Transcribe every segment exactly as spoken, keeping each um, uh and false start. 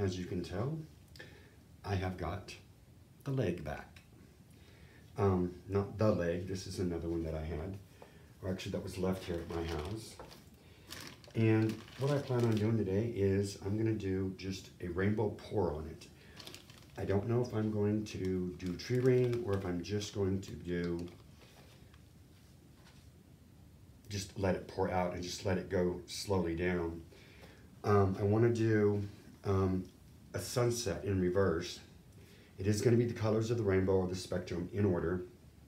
as you can tell, I have got the leg back. Um, not the leg, this is another one that I had, or actually that was left here at my house. And what I plan on doing today is I'm gonna do just a rainbow pour on it. I don't know if I'm going to do tree ring or if I'm just going to do, just let it pour out and just let it go slowly down. Um, I wanna do um, a sunset in reverse. It is going to be the colors of the rainbow or the spectrum in order.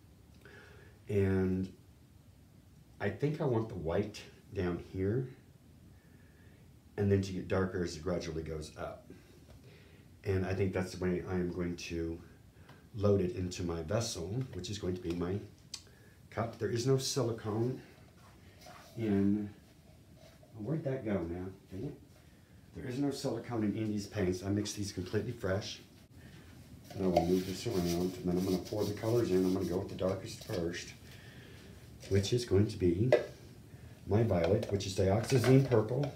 And I think I want the white down here and then to get darker as it gradually goes up. And I think that's the way I am going to load it into my vessel, which is going to be my cup. There is no silicone in, where'd that go now? Dang it. There is no silicone in Indy's paints. I mixed these completely fresh. And I will move this around, and then I'm going to pour the colors in. I'm going to go with the darkest first, which is going to be my violet, which is dioxazine purple.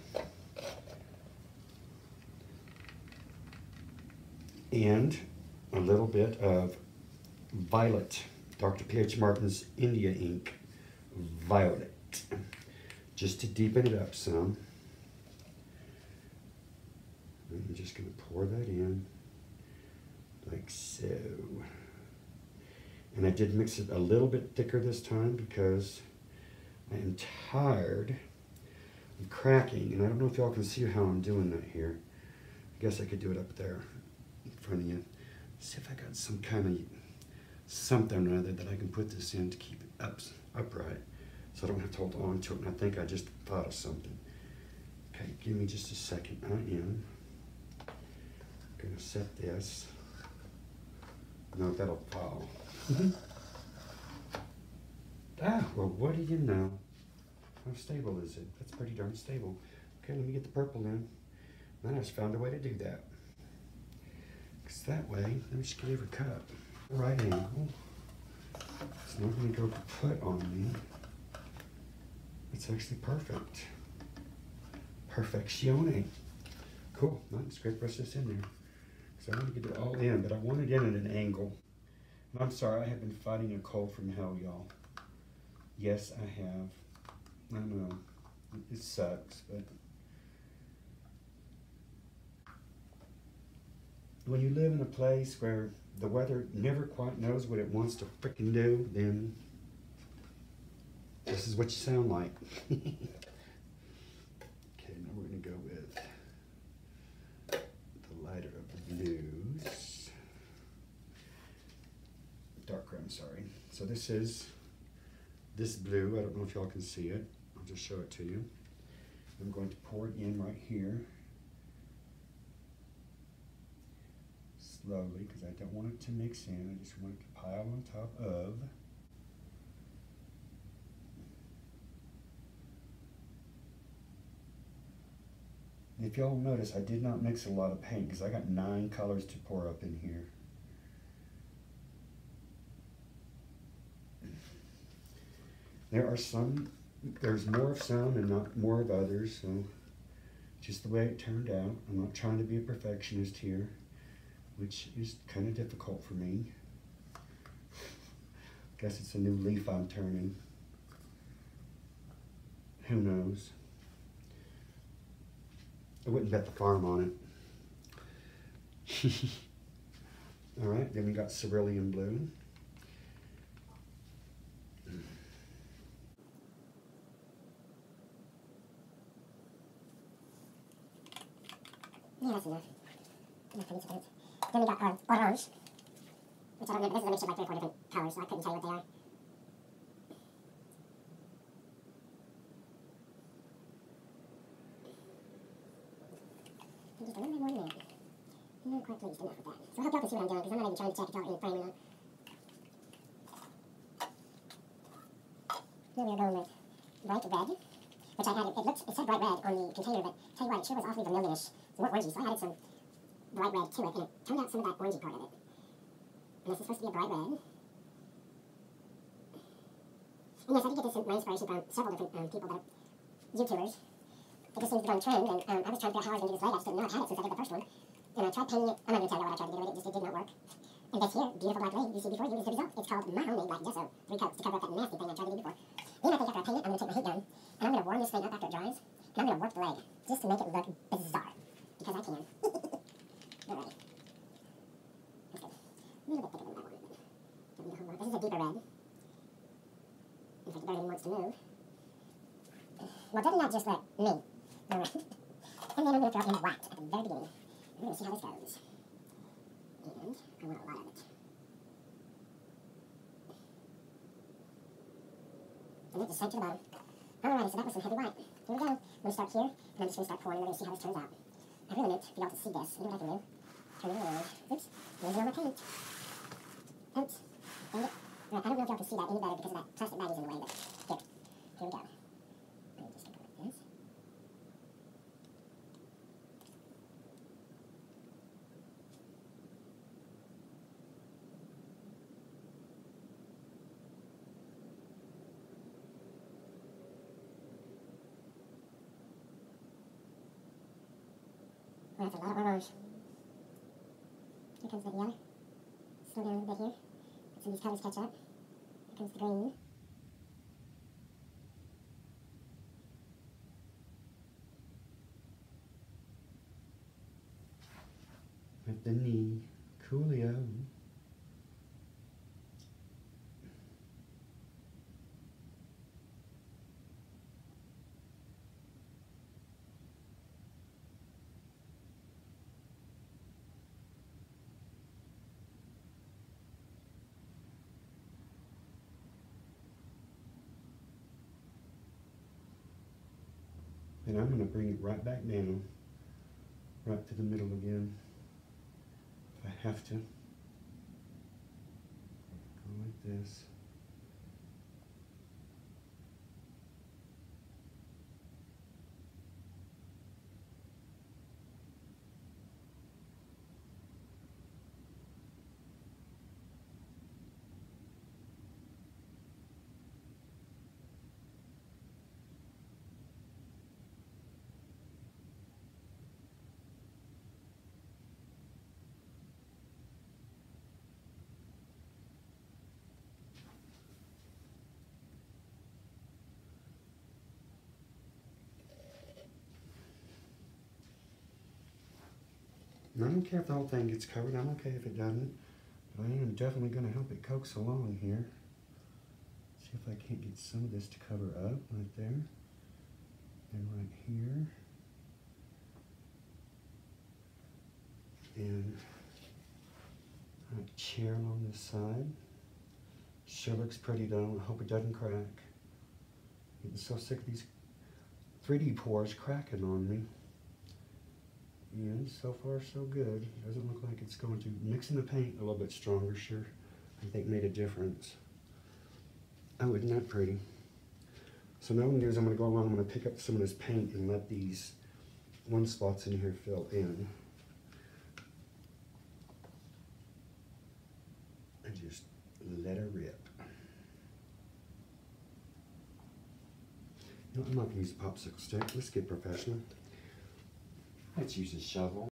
And a little bit of violet, Doctor P H Martin's India ink violet, just to deepen it up some. I'm just going to pour that in. Like so. And I did mix it a little bit thicker this time because I am tired of cracking. And I don't know if y'all can see how I'm doing that here. I guess I could do it up there in front of you. See if I got some kind of something or other that I can put this in to keep it up, upright. So I don't have to hold on to it. And I think I just thought of something. Okay, give me just a second. I am going to set this. No, that'll fall. Ah, well, what do you know? How stable is it? That's pretty darn stable. Okay, let me get the purple in. Then I just found a way to do that. Because that way, let me just get every cup. Right angle. It's not going to go kaput on me. It's actually perfect. Perfectione. Cool. Now let's scrape brush this in there. I want to get it all in, but I want it in at an angle. And I'm sorry, I have been fighting a cold from hell, y'all. Yes, I have. I know. It sucks, but when you live in a place where the weather never quite knows what it wants to frickin' do, then this is what you sound like. Okay, now we're going to go with the lighter of the blues. Darker, I'm sorry. So this is this blue. I don't know if y'all can see it. I'll just show it to you. I'm going to pour it in right here. Slowly, because I don't want it to mix in. I just want it to pile on top of. And if y'all notice, I did not mix a lot of paint because I got nine colors to pour up in here. There are some, there's more of some and not more of others, so just the way it turned out. I'm not trying to be a perfectionist here, which is kind of difficult for me. Guess it's a new leaf I'm turning. Who knows? I wouldn't bet the farm on it. All right, then we got cerulean blue. Yeah, that's enough. Enough for me to paint. Then we got uh, orange, which I don't know, this is a mixture of like three or four different colors, so I couldn't tell you what they are. Just a little bit more than that. I'm not quite pleased enough with that. So I hope y'all can see what I'm doing, because I'm not even trying to check if y'all are in the frame or not. Now we are going with bright red, which I added. It looked, it said bright red on the container, but tell you what, it sure was awfully vanilla-ish. It's more orangey, so I added some bright red to it, and it turned out some of that orangey part of it. And this is supposed to be a bright red. And yes, I did get this my inspiration from several different um, people that are YouTubers. It just seems to be on trend, and um, I was trying to figure out how I was going to do this red. I just didn't know I had it since I did the first one. And I tried painting it. I'm not going to tell you what I tried to do with it. It just it did not work. And this here, beautiful black lady you see before you is the result. It's called my homemade black gesso. Three coats to cover up that nasty thing I tried to do before. Then I think after I paint it, I'm going to take my heat gun, and I'm going to warm this thing up after it dries, and I'm going to work the leg, just to make it look bizarre. Because I can. Alright. That's good. A little bit thicker than what I wanted, but don't need a whole lot. This is a deeper red. In fact, it barely even wants to move. Well, Debbie not just let me the red. And then I'm going to throw in white at the very beginning. And we're going to see how this goes. And I want a lot of it. And it just sank to the bottom. Alrighty, so that was some heavy white. Here we go. I'm going to start here, and I'm just going to start pouring, and we're going to see how this turns out. I really meant for y'all to see this. You know what I can do? Turn it around. Oops. Losing all my paint. Oops. Dang it. Right, I don't know if y'all can see that any better because of that plastic baggies in the way, but here. Here we go. Let me just go like this. Oh, that's a lot of orange. Here comes that yellow. Slow down a little bit here. Let some of these colors catch up. Here comes the green. With the knee, Coolio. And I'm going to bring it right back down, right to the middle again, if I have to. Go like this. And I don't care if the whole thing gets covered. I'm okay if it doesn't. But I am definitely going to help it coax along here. See if I can't get some of this to cover up right there. And right here. And right chair along this side. Sure looks pretty though. I hope it doesn't crack. Getting so sick of these three D pours cracking on me. And so far so good. Doesn't look like it's going to. Mixing the paint a little bit stronger, sure, I think made a difference. Oh, isn't that pretty? So now what I'm going to do is I'm going to go along, I'm going to pick up some of this paint and let these one spots in here fill in. And just let her rip. You know, I'm not going to use a popsicle stick. Let's get professional. Let's use a shovel.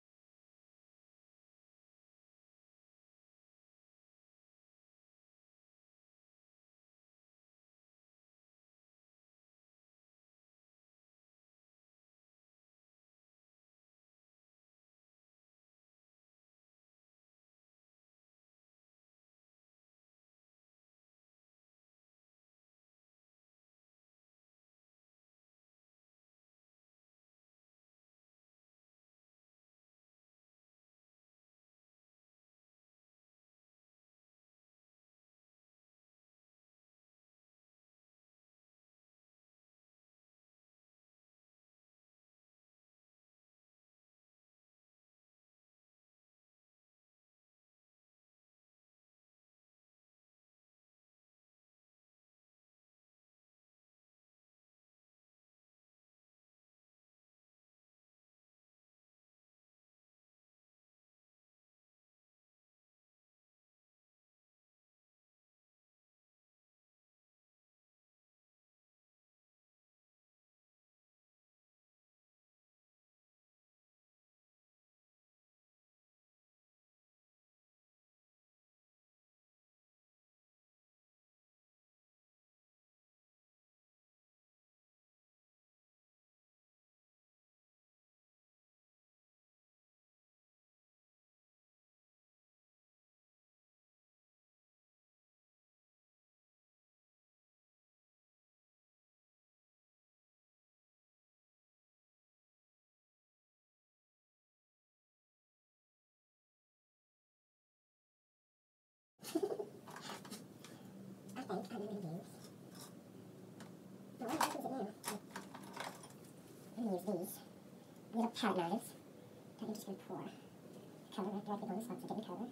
think I'm going to do. No, I'm going to use it now. I'm going to use these little palette knives. I'm just going to pour color right directly on the spots of different color.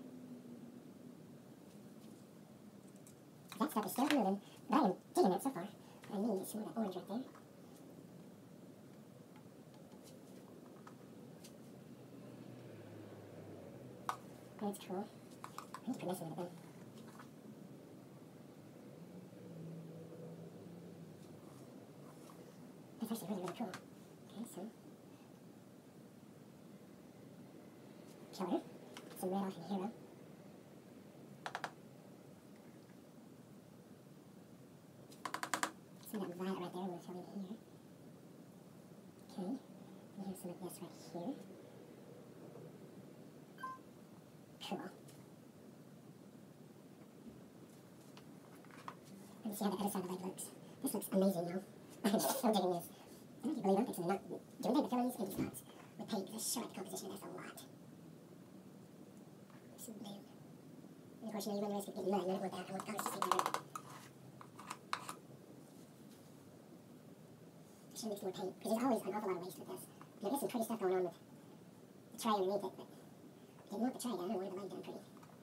That stuff is still moving, but I am digging it so far. I need some of that orange right there. That's cool. I need to put this in it then. That's actually really, really cool. Okay, so. Killer. Some red off in Hero. Some of that violet right there, I'm going to throw in here. Okay. We have some of this right here. Cool. Let me see how the other side of the leg looks. This looks amazing, y'all. I'm still digging this. I don't believe I'm fixing to not do anything but fill in these empty spots with paint because I sure like the composition of this a lot. Some blue. And of course, you know, you run the risk of getting mud, and I don't want that. I want the colors to stay better. I should mix more paint because there's always an awful lot of waste with this. And there's some pretty stuff going on with the tray underneath it, but I didn't want the tray done, I wanted the leg done pretty.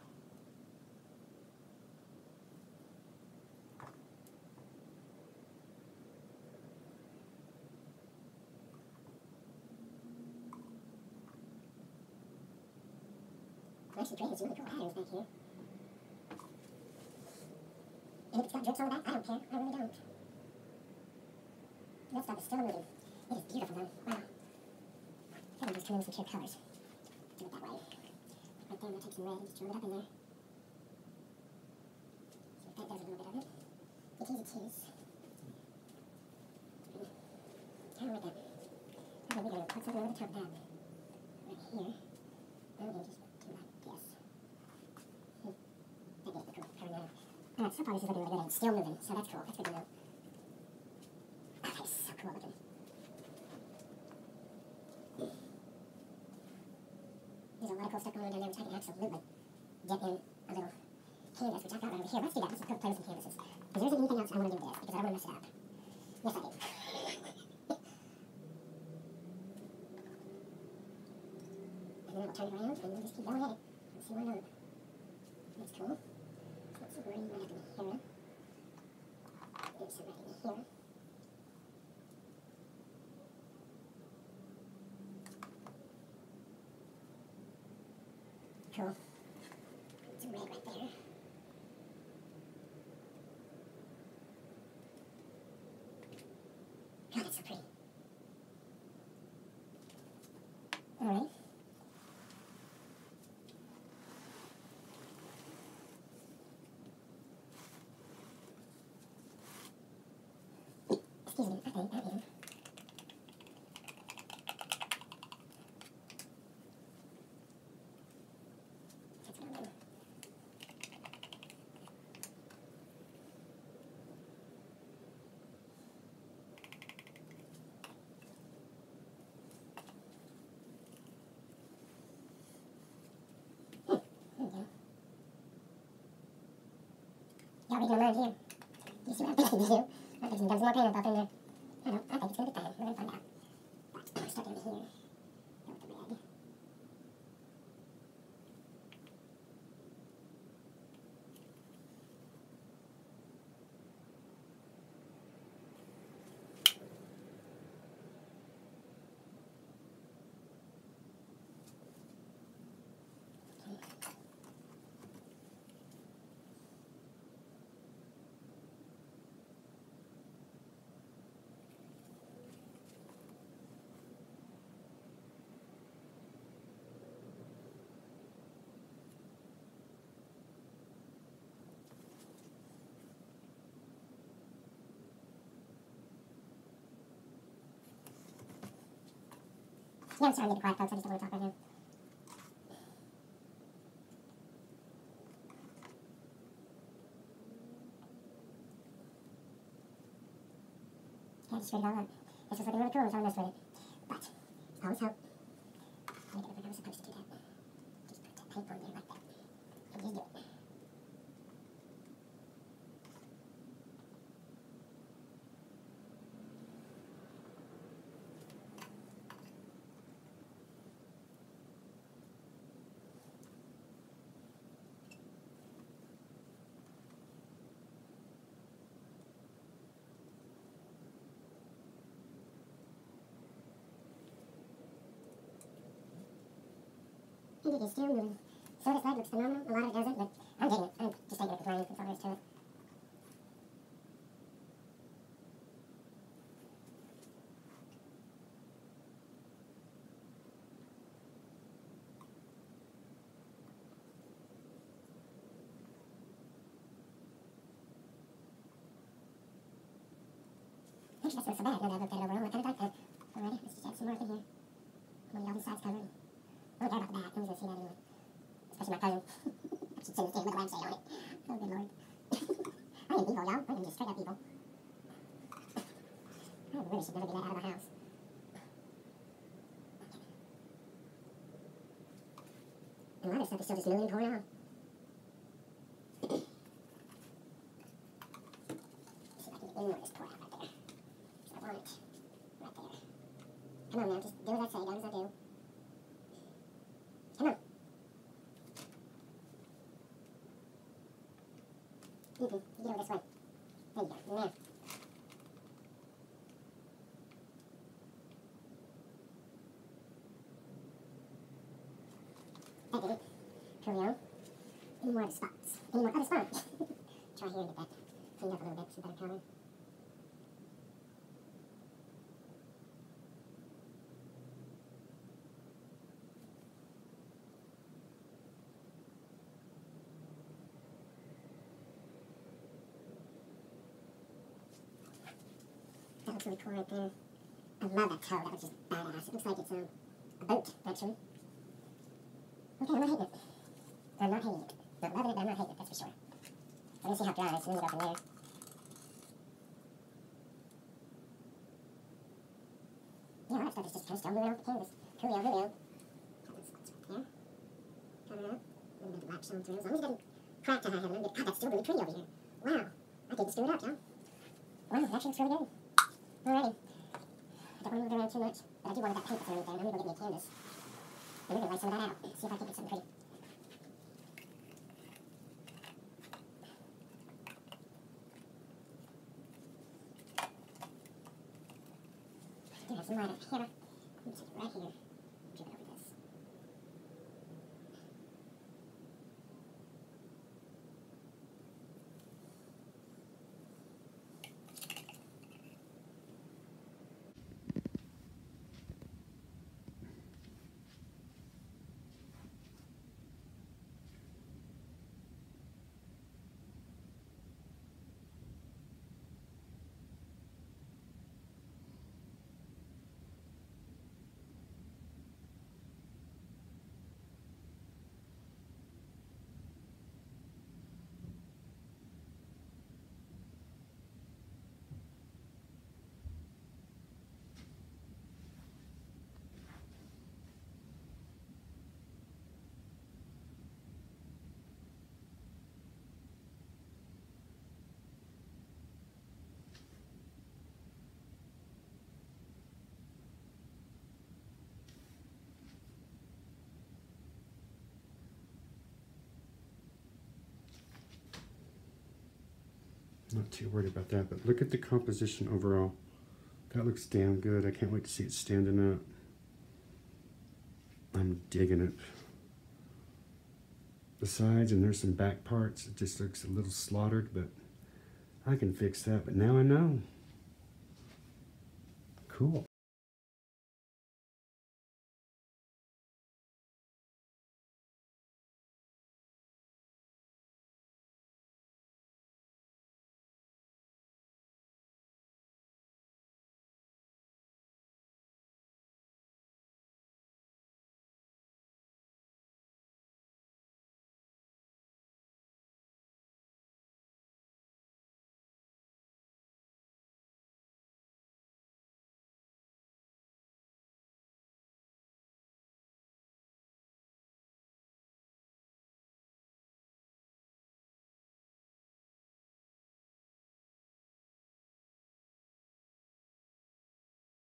I'm actually creating some really cool patterns back here. And if it's got drips on the back, I don't care. I really don't. That stuff is still moving. It is beautiful though. Wow. I think I'm just turning some clear colors. Do it that way. Right there, I'm going to take some red and just rub it up in there. See if that does a little bit of it. It is, it is. Kind of like that. Okay, we're going to put something over the top of that. Right here. I'm going to just do like this. Hmm. That is pretty cool. Cover that up. Alright, so far this is looking really good and it's still moving, so that's cool. That's good to know. Oh, that is so cool looking. There's a lot of cool stuff going on down there which I can absolutely get in a little canvas, which I've got right over here. Let's do that. Let's just play with some canvases. Because there isn't anything else I want to do with this, because I don't want to mess it up. Yes, I do. And then I'll turn it around, and we'll just keep going at it. Let's see why not. That's cool. Let's see green right up in here. There's some right in here. Cool. Some red right there. God, that's so pretty. Alright. Excuse me, I think that is. That's what I'm doing. Hmm, there we go. Y'all reading my mind here. Do you see what I'm fixing to do? I'm fixing to dump some more paint up in there. I don't, I think it's going to be fine. We're going to find out. But I'll start down here. Go with the red. Yeah, I'm sorry, I'm getting quiet, folks. I just don't want to talk right now. Yeah, I just figured it all out. This was looking really cool until I messed with it. But, always hope. I did it when I was supposed to do that. Just put that paint on there like that. And just do it. And it is still moving. So this leg looks phenomenal. A lot of it doesn't, but I'm digging it. I'm just taking it for playing. That's all there is to it. Actually, that's not so bad. Now that I've looked at it overall, I kind of like that already. Let's just add some more up in here. I'm gonna get all these sides covered. I don't care about the back. Nobody's gonna see that anyway. Especially my cousin. I should send this to him with a lampshade on it. Oh, good lord. I am evil, y'all. I am just straight up evil. I really should never be let out of my house. And a lot of stuff is still just moving and pouring on. Let's see if I can get any more of this pour out right there. I want it. Right there. Come on now, just do as I say, don't as I do. Come on. Mm-hmm. You get over this way. There you go. Now. That did it. Curly on. Any more other spots? Any more other spots? Try here and get that cleaned up a little bit, some better color. That looks really cool right there. I love that toe. That looks just badass. It looks like it's um, a boat, actually. Okay, I'm not hating it. I'm not hating it. Not loving it, but I'm not hating it, that's for sure. So let me see how it dries, and then we'll go from there. Yeah, all that stuff is just kind of still moving off the canvas. Coolio, Julio. Got those spots right there. Coming up. A little bit of black showing through. As long as it doesn't crack to high heaven, God, that's still really pretty over here. Wow. I didn't screw it up, y'all. Wow, it actually looks really good. Alrighty. I don't want to move it around too much, but I do want that paint that's underneath there. I'm going to go get me a canvas. And we're going to lay some of that out. See if I can get something pretty. I do have some light up here. Let me take it right here. Drip it over this. Not too worried about that, but look at the composition overall. That looks damn good. I can't wait to see it standing up. I'm digging it. The sides, and there's some back parts. It just looks a little slaughtered, but I can fix that. But now I know. Cool.